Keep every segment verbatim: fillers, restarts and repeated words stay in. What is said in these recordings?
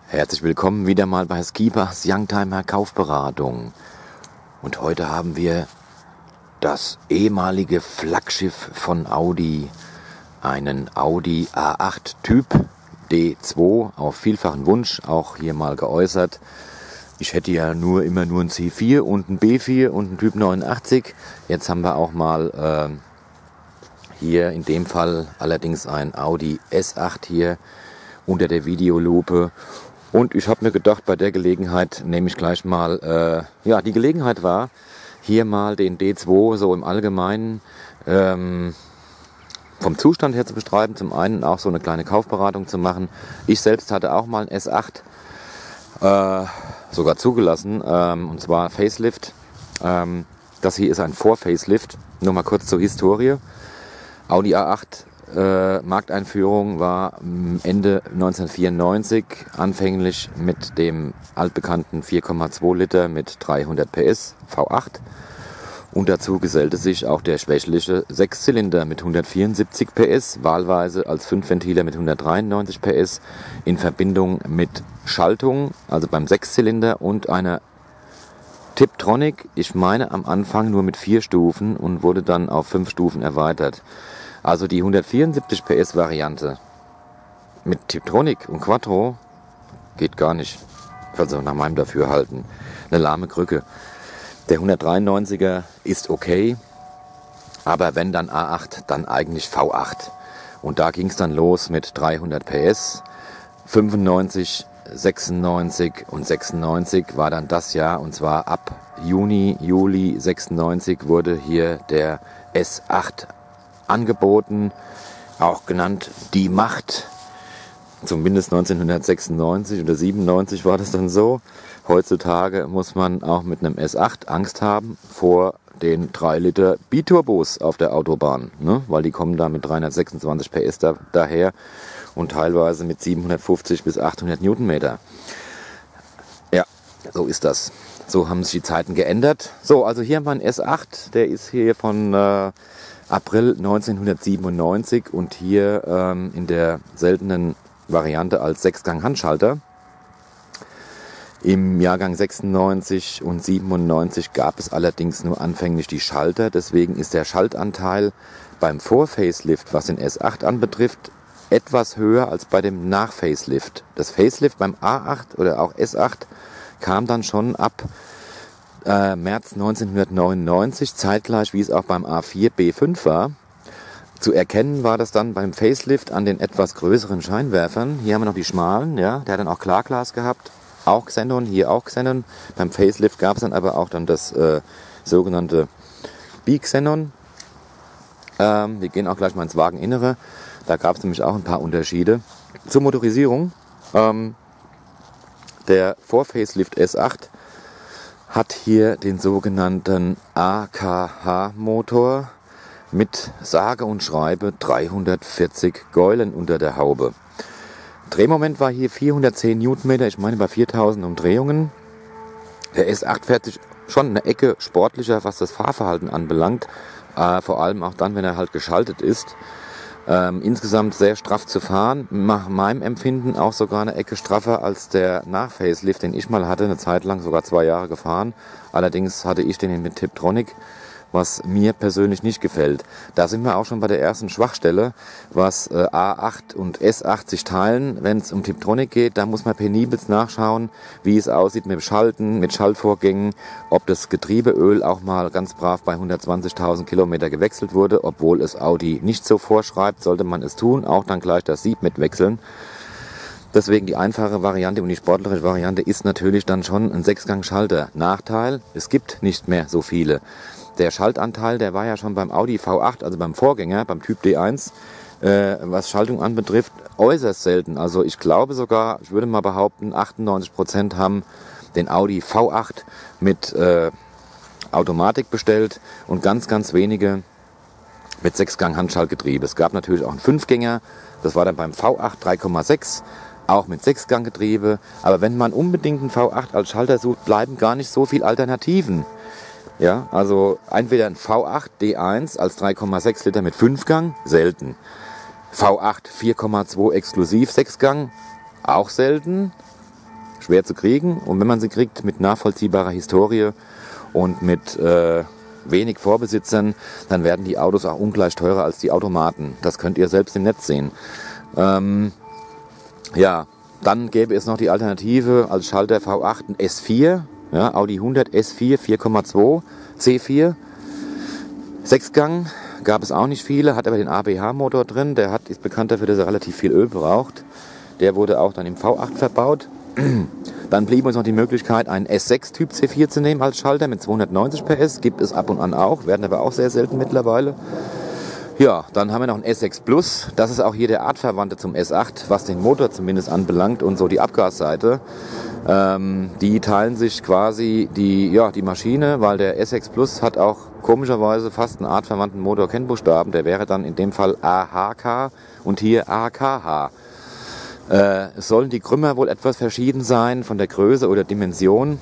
Herzlich willkommen wieder mal bei Skibers Youngtimer Kaufberatung. Und heute haben wir das ehemalige Flaggschiff von Audi, einen Audi A acht Typ D zwei, auf vielfachen Wunsch auch hier mal geäußert. Ich hätte ja nur immer nur ein C vier und ein B vier und ein Typ neunundachtzig. Jetzt haben wir auch mal äh, hier in dem Fall allerdings ein Audi S acht hier unter der Videolupe. Und ich habe mir gedacht, bei der Gelegenheit nehme ich gleich mal, äh, ja, die Gelegenheit war, hier mal den D zwei so im Allgemeinen ähm, vom Zustand her zu beschreiben. Zum einen auch so eine kleine Kaufberatung zu machen. Ich selbst hatte auch mal ein S acht, äh, sogar zugelassen, ähm, und zwar Facelift. Ähm, das hier ist ein Vor-Facelift. Nur mal kurz zur Historie. Audi A acht Äh, Markteinführung war Ende neunzehnhundertvierundneunzig, anfänglich mit dem altbekannten vier Komma zwei Liter mit dreihundert P S V acht, und dazu gesellte sich auch der schwächliche Sechszylinder mit hundertvierundsiebzig P S, wahlweise als Fünfventiler mit hundertdreiundneunzig P S in Verbindung mit Schaltung, also beim Sechszylinder, und einer Tiptronic, ich meine am Anfang nur mit vier Stufen und wurde dann auf fünf Stufen erweitert. Also die hundertvierundsiebzig P S Variante mit Tiptronic und Quattro geht gar nicht. Also nach meinem Dafürhalten. Eine lahme Krücke. Der hundertdreiundneunziger ist okay, aber wenn dann A acht, dann eigentlich V acht. Und da ging es dann los mit dreihundert P S, fünfundneunzig, sechsundneunzig und sechsundneunzig war dann das Jahr, und zwar ab Juni, Juli sechsundneunzig wurde hier der S acht angeboten, auch genannt die Macht. Zumindest neunzehnhundertsechsundneunzig oder siebenundneunzig war das dann so. Heutzutage muss man auch mit einem S acht Angst haben vor den drei Liter Biturbos auf der Autobahn, ne? Weil die kommen da mit dreihundertsechsundzwanzig P S da, daher und teilweise mit siebenhundertfünfzig bis achthundert Newtonmeter. Ja, so ist das. So haben sich die Zeiten geändert. So, also hier haben wir einen S acht, der ist hier von äh, April neunzehnhundertsiebenundneunzig und hier ähm, in der seltenen Variante als Sechsgang-Handschalter. Im Jahrgang sechsundneunzig und siebenundneunzig gab es allerdings nur anfänglich die Schalter, deswegen ist der Schaltanteil beim Vor-Facelift, was den S acht anbetrifft, etwas höher als bei dem Nach-Facelift. Das Facelift beim A acht oder auch S acht kam dann schon ab Äh, März neunzehnhundertneunundneunzig, zeitgleich wie es auch beim A vier B fünf war. Zu erkennen war das dann beim Facelift an den etwas größeren Scheinwerfern. Hier haben wir noch die schmalen, ja, der hat dann auch Klarglas gehabt, auch Xenon, hier auch Xenon. Beim Facelift gab es dann aber auch dann das äh, sogenannte Bi-Xenon. Ähm, wir gehen auch gleich mal ins Wageninnere, da gab es nämlich auch ein paar Unterschiede. Zur Motorisierung, ähm, der Vor-Facelift S acht hat hier den sogenannten A K H-Motor mit sage und schreibe dreihundertvierzig Gäulen unter der Haube. Drehmoment war hier vierhundertzehn Newtonmeter, ich meine bei viertausend Umdrehungen. Der S acht fährt sich schon eine Ecke sportlicher, was das Fahrverhalten anbelangt, äh, vor allem auch dann, wenn er halt geschaltet ist. Ähm, insgesamt sehr straff zu fahren, nach meinem Empfinden auch sogar eine Ecke straffer als der Nach-Facelift, den ich mal hatte, eine Zeit lang, sogar zwei Jahre gefahren. Allerdings hatte ich den mit Tiptronic, was mir persönlich nicht gefällt. Da sind wir auch schon bei der ersten Schwachstelle, was äh, A acht und S acht sich teilen, wenn es um Tiptronic geht. Da muss man penibelst nachschauen, wie es aussieht mit dem Schalten, mit Schaltvorgängen, ob das Getriebeöl auch mal ganz brav bei hundertzwanzigtausend Kilometer gewechselt wurde, obwohl es Audi nicht so vorschreibt, sollte man es tun, auch dann gleich das Sieb mitwechseln. Deswegen die einfache Variante und die sportliche Variante ist natürlich dann schon ein Sechsgang-Schalter. Nachteil, es gibt nicht mehr so viele. Der Schaltanteil, der war ja schon beim Audi V acht, also beim Vorgänger, beim Typ D eins, äh, was Schaltung anbetrifft, äußerst selten. Also ich glaube sogar, ich würde mal behaupten, achtundneunzig Prozent haben den Audi V acht mit äh, Automatik bestellt und ganz, ganz wenige mit Sechsgang-Handschaltgetriebe. Es gab natürlich auch einen Fünfgänger, das war dann beim V acht drei Komma sechs, auch mit Sechsganggetriebe. Aber wenn man unbedingt einen V acht als Schalter sucht, bleiben gar nicht so viele Alternativen. Ja, also entweder ein V acht D eins als drei Komma sechs Liter mit Fünfgang, selten. V acht vier Komma zwei exklusiv Sechsgang, auch selten. schwer zu kriegen. Und wenn man sie kriegt, mit nachvollziehbarer Historie und mit äh, wenig Vorbesitzern, dann werden die Autos auch ungleich teurer als die Automaten. Das könnt ihr selbst im Netz sehen. Ähm, ja, dann gäbe es noch die Alternative als Schalter V acht ein S vier, ja, Audi hundert S vier vier Komma zwei C vier. Sechsgang gab es auch nicht viele, hat aber den A B H-Motor drin. Der hat, ist bekannt dafür, dass er relativ viel Öl braucht. Der wurde auch dann im V acht verbaut. Dann blieb uns noch die Möglichkeit, einen S sechs Typ C vier zu nehmen als Schalter mit zweihundertneunzig P S. Gibt es ab und an auch, werden aber auch sehr selten mittlerweile. Ja, dann haben wir noch einen S sechs Plus. Das ist auch hier der Artverwandte zum S acht, was den Motor zumindest anbelangt und so die Abgasseite. Ähm, die teilen sich quasi die, ja, die Maschine, weil der S sechs Plus hat auch komischerweise fast einen artverwandten Motor-Kennbuchstaben. Der wäre dann in dem Fall A H K und hier A K H. Äh, es sollen die Krümmer wohl etwas verschieden sein von der Größe oder Dimension,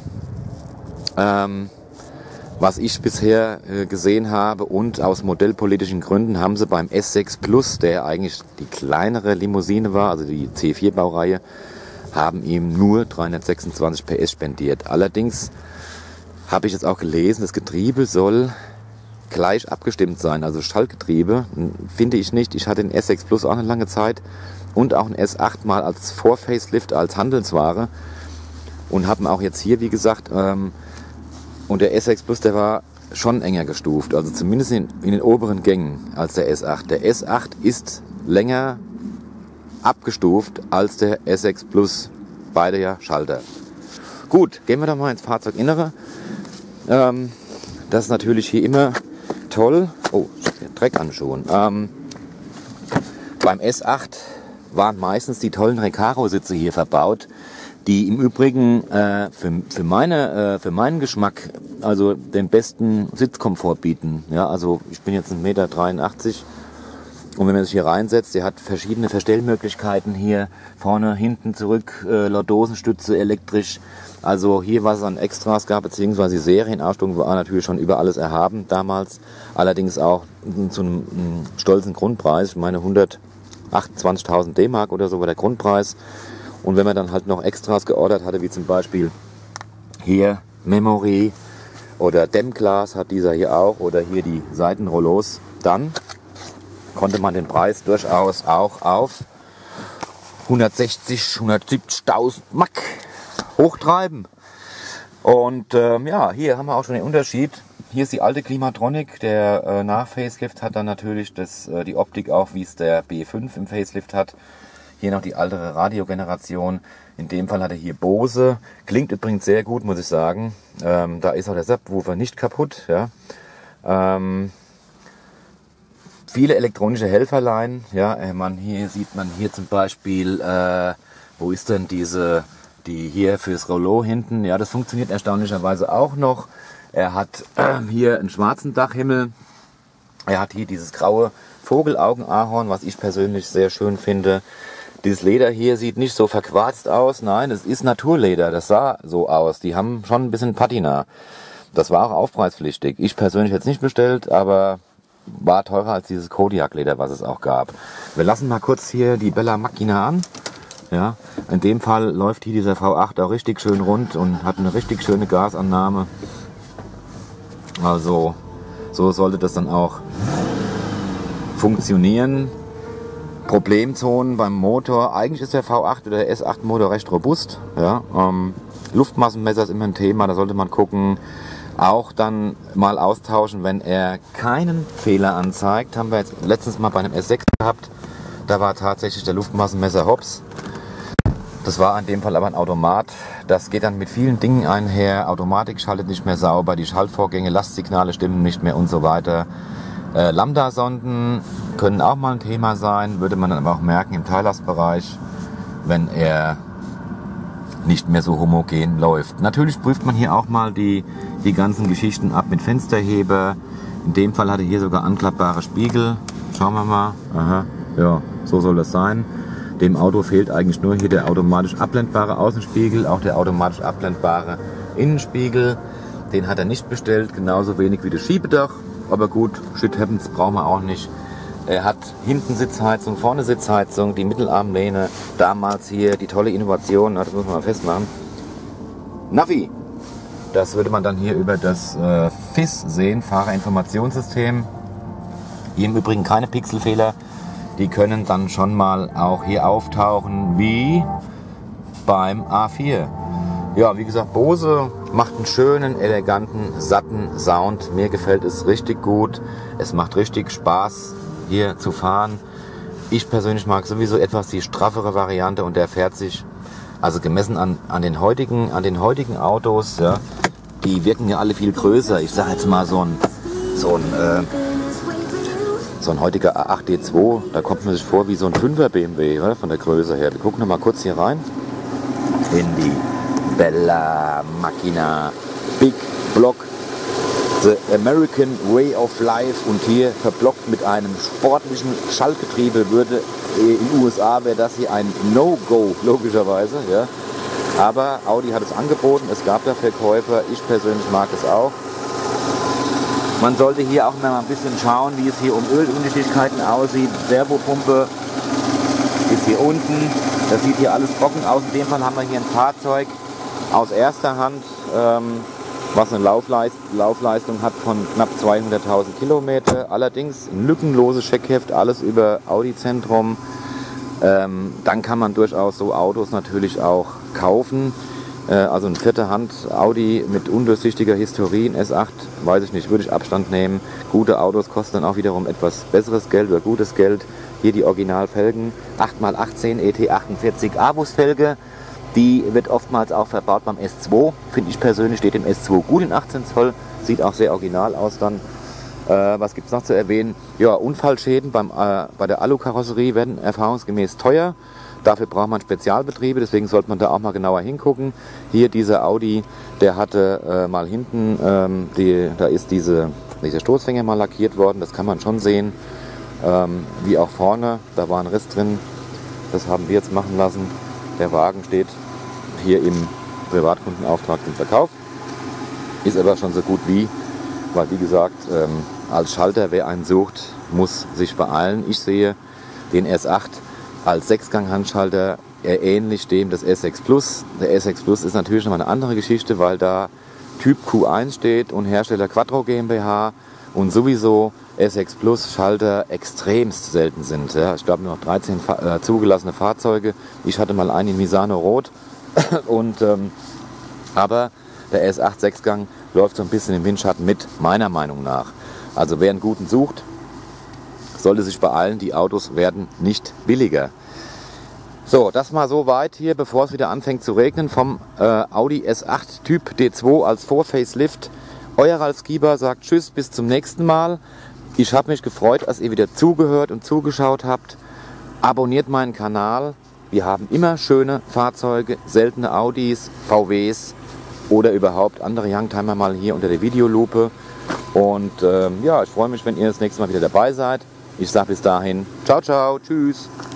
ähm, was ich bisher äh, gesehen habe, und aus modellpolitischen Gründen haben sie beim S sechs Plus, der eigentlich die kleinere Limousine war, also die C vier Baureihe, haben ihm nur dreihundertsechsundzwanzig P S spendiert. Allerdings habe ich jetzt auch gelesen, das Getriebe soll gleich abgestimmt sein, also Schaltgetriebe finde ich nicht. Ich hatte den S sechs Plus auch eine lange Zeit und auch ein S acht mal als Vor-Facelift, als Handelsware, und haben auch jetzt hier, wie gesagt, ähm, und der S sechs Plus, der war schon enger gestuft, also zumindest in, in den oberen Gängen als der S acht. Der S acht ist länger abgestuft als der S sechs Plus, beide ja Schalter. Gut, gehen wir doch mal ins Fahrzeuginnere. Ähm, das ist natürlich hier immer toll. Oh, Dreck an den Schuhen. Ähm, beim S acht waren meistens die tollen Recaro-Sitze hier verbaut, die im Übrigen äh, für, für, meine, äh, für meinen Geschmack also den besten Sitzkomfort bieten. Ja, also ich bin jetzt ein Meter dreiundachtzig und wenn man sich hier reinsetzt, der hat verschiedene Verstellmöglichkeiten hier, vorne, hinten, zurück, äh, Lordosenstütze elektrisch. Also hier, was es an Extras gab, beziehungsweise die Serienausstattung war natürlich schon über alles erhaben damals. Allerdings auch zu einem, einem stolzen Grundpreis. Ich meine hundertachtundzwanzigtausend D-Mark oder so war der Grundpreis. Und wenn man dann halt noch Extras geordert hatte, wie zum Beispiel hier Memory oder Dämmglas hat dieser hier auch, oder hier die Seitenrollos, dann konnte man den Preis durchaus auch auf hundertsechzig, hundertsiebzigtausend Mark hochtreiben. Und ähm, ja, hier haben wir auch schon den Unterschied. Hier ist die alte Klimatronic. Der äh, Nach-Facelift hat dann natürlich das, äh, die Optik auch, wie es der B fünf im Facelift hat. Hier noch die ältere Radiogeneration. In dem Fall hat er hier Bose. Klingt übrigens sehr gut, muss ich sagen. Ähm, da ist auch der Subwoofer nicht kaputt. Ja. Ähm, viele elektronische Helferlein. Ja, äh, man, hier sieht man hier zum Beispiel, äh, wo ist denn diese, die hier fürs Rollo hinten. Ja, das funktioniert erstaunlicherweise auch noch. Er hat äh, hier einen schwarzen Dachhimmel. Er hat hier dieses graue Vogelaugenahorn, was ich persönlich sehr schön finde. Dieses Leder hier sieht nicht so verquarzt aus. Nein, es ist Naturleder. Das sah so aus. Die haben schon ein bisschen Patina. Das war auch aufpreispflichtig. Ich persönlich hätte es nicht bestellt, aber war teurer als dieses Kodiak-Leder, was es auch gab. Wir lassen mal kurz hier die Bella Macchina an. Ja, in dem Fall läuft hier dieser V acht auch richtig schön rund und hat eine richtig schöne Gasannahme. Also so sollte das dann auch funktionieren. Problemzonen beim Motor. Eigentlich ist der V acht oder der S acht Motor recht robust. Ja, ähm, Luftmassenmesser ist immer ein Thema, da sollte man gucken. Auch dann mal austauschen, wenn er keinen Fehler anzeigt. Haben wir jetzt letztens mal bei einem S sechs gehabt. Da war tatsächlich der Luftmassenmesser hops. Das war in dem Fall aber ein Automat. Das geht dann mit vielen Dingen einher. Automatik schaltet nicht mehr sauber, die Schaltvorgänge, Lastsignale stimmen nicht mehr und so weiter. Äh, Lambda-Sonden können auch mal ein Thema sein, würde man dann aber auch merken im Teillastbereich, wenn er nicht mehr so homogen läuft. Natürlich prüft man hier auch mal die, die ganzen Geschichten ab mit Fensterheber. In dem Fall hatte hier sogar anklappbare Spiegel. Schauen wir mal. Aha, ja, so soll das sein. Dem Auto fehlt eigentlich nur hier der automatisch abblendbare Außenspiegel, auch der automatisch abblendbare Innenspiegel. Den hat er nicht bestellt, genauso wenig wie das Schiebedach. Aber gut, shit happens, brauchen wir auch nicht. Er hat hinten Sitzheizung, vorne Sitzheizung, die Mittelarmlehne. Damals hier die tolle Innovation, das muss man mal festmachen. Navi. Das würde man dann hier über das äh, F I S sehen, Fahrerinformationssystem. Hier im Übrigen keine Pixelfehler. Die können dann schon mal auch hier auftauchen, wie beim A vier. Ja, wie gesagt, Bose macht einen schönen, eleganten, satten Sound. Mir gefällt es richtig gut. Es macht richtig Spaß, hier zu fahren. Ich persönlich mag sowieso etwas die straffere Variante und der fährt sich, also gemessen an, an, den, heutigen, an den heutigen Autos, ja, die wirken ja alle viel größer. Ich sage jetzt mal so ein, so ein, äh, so ein heutiger A acht D zwei, da kommt man sich vor wie so ein fünfer B M W, oder, von der Größe her. Wir gucken noch mal kurz hier rein in die Bella Macchina Big Block, The American Way of Life, und hier verblockt mit einem sportlichen Schaltgetriebe. Würde in den U S A wäre das hier ein No-Go, logischerweise. Ja. Aber Audi hat es angeboten, es gab da Verkäufer, ich persönlich mag es auch. Man sollte hier auch mal ein bisschen schauen, wie es hier um Ölundichtigkeiten aussieht. Servopumpe ist hier unten, das sieht hier alles trocken aus. In dem Fall haben wir hier ein Fahrzeug aus erster Hand, ähm, was eine Laufleist Laufleistung hat von knapp zweihunderttausend Kilometer. Allerdings ein lückenloses Scheckheft, alles über Audi Zentrum. Ähm, dann kann man durchaus so Autos natürlich auch kaufen. Äh, also ein vierte Hand Audi mit undurchsichtiger Historie, ein S acht, weiß ich nicht, würde ich Abstand nehmen. Gute Autos kosten dann auch wiederum etwas besseres Geld oder gutes Geld. Hier die Originalfelgen, acht mal achtzehn E T achtundvierzig Avus Felge. Die wird oftmals auch verbaut beim S zwei. Finde ich persönlich, steht im S zwei gut in achtzehn Zoll. Sieht auch sehr original aus dann. Äh, was gibt es noch zu erwähnen? Ja, Unfallschäden beim, äh, bei der Alukarosserie werden erfahrungsgemäß teuer. Dafür braucht man Spezialbetriebe, deswegen sollte man da auch mal genauer hingucken. Hier dieser Audi, der hatte äh, mal hinten, ähm, die, da ist diese, dieser Stoßfänger mal lackiert worden. Das kann man schon sehen. Ähm, wie auch vorne, da war ein Riss drin. Das haben wir jetzt machen lassen. Der Wagen steht hier im Privatkundenauftrag zum Verkauf. Ist aber schon so gut wie, weil wie gesagt, ähm, als Schalter, wer einen sucht, muss sich beeilen. Ich sehe den S acht als Sechsgang-Handschalter ähnlich dem des S sechs Plus. Der S sechs Plus ist natürlich noch eine andere Geschichte, weil da Typ Q eins steht und Hersteller Quattro GmbH und sowieso S sechs Plus Schalter extremst selten sind. Ja. Ich glaube nur noch dreizehn äh, zugelassene Fahrzeuge. Ich hatte mal einen in Misano Rot. und, ähm, aber der S acht Sechsgang läuft so ein bisschen im Windschatten mit, meiner Meinung nach. Also wer einen guten sucht, sollte sich beeilen. Die Autos werden nicht billiger. So, das mal so weit hier, bevor es wieder anfängt zu regnen, vom äh, Audi S acht Typ D zwei als Vor-Facelift. Euer Ralf Gieber sagt Tschüss, bis zum nächsten Mal. Ich habe mich gefreut, dass ihr wieder zugehört und zugeschaut habt. Abonniert meinen Kanal. Wir haben immer schöne Fahrzeuge, seltene Audis, V Ws oder überhaupt andere Youngtimer mal hier unter der Videolupe. Und ähm, ja, ich freue mich, wenn ihr das nächste Mal wieder dabei seid. Ich sage bis dahin, ciao, ciao, tschüss.